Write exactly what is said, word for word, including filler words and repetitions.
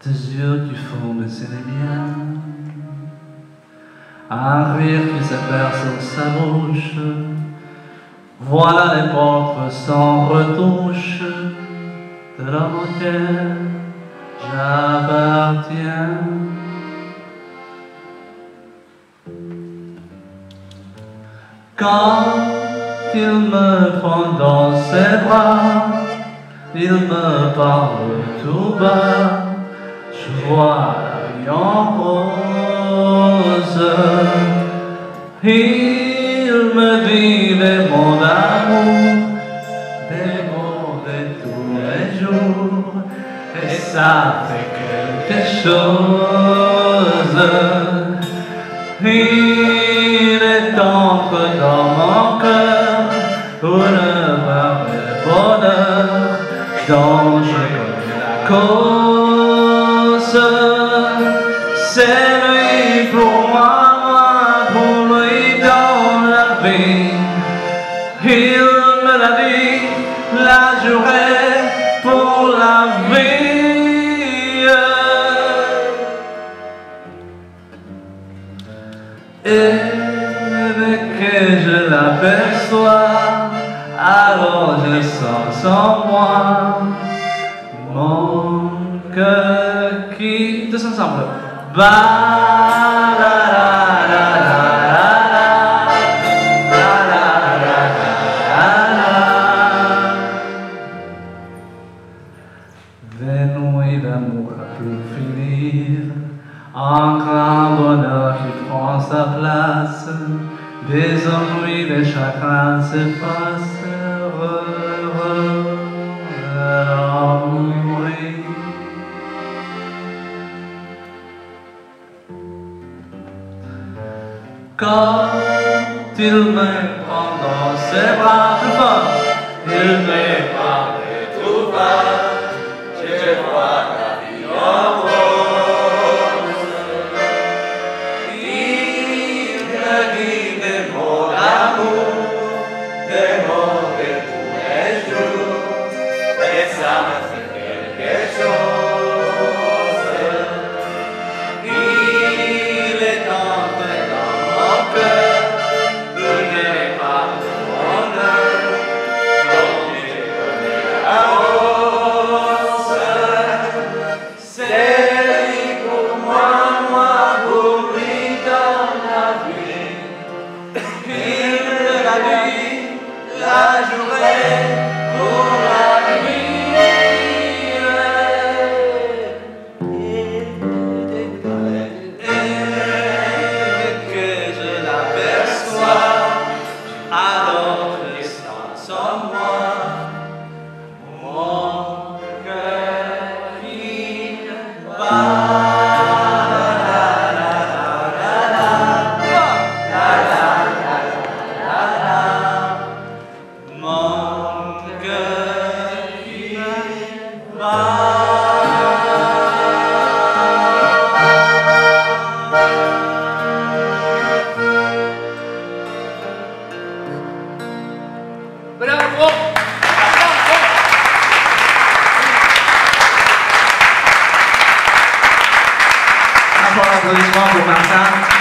tes yeux qui font baisser les miens, un rire qui s'aperce sur sa bouche, voilà les portraits sans retouche de l'homme auquel j'appartiens. Quand il me prend dans ses bras, il me parle tout bas, je vois la vie en rose. Il me dit des mots d'amour, des mots de tous les jours, et ça fait quelque chose. Il est entre dans mon cœur une part de bonheur dont je connais la cause. C'est lui pour moi, moi pour lui dans la vie. Il me l'a dit, la journée pour la vie. Et dès que je l'aperçois, alors je sens en moi mon cœur qui... Tous ensemble. Ba la la la la la la la la la. Des nuits d'amour à plus finir, un grand bonheur qui prend sa place, des ennuis, des chagrins s'effacent, heureux, heureux, à mourir. Quand il me prend dans ses bras plus fort, il me parle tout bas, je vois la vie en rose. Il me dit des mots d'amour, des mots de tous les jours, et ça me fait quelque chose. Il est entré dans mon cœur, une part de bonheur dont je connais la rose. C'est lui pour moi, moi pour lui dans la vie. Il me l'a dit, la journée pour la vie. Et que je l'aperçois, alors je sens en moi mon cœur qui bat. Mon cœur qui bat. Bravo! Un fort applaudissement pour Martin.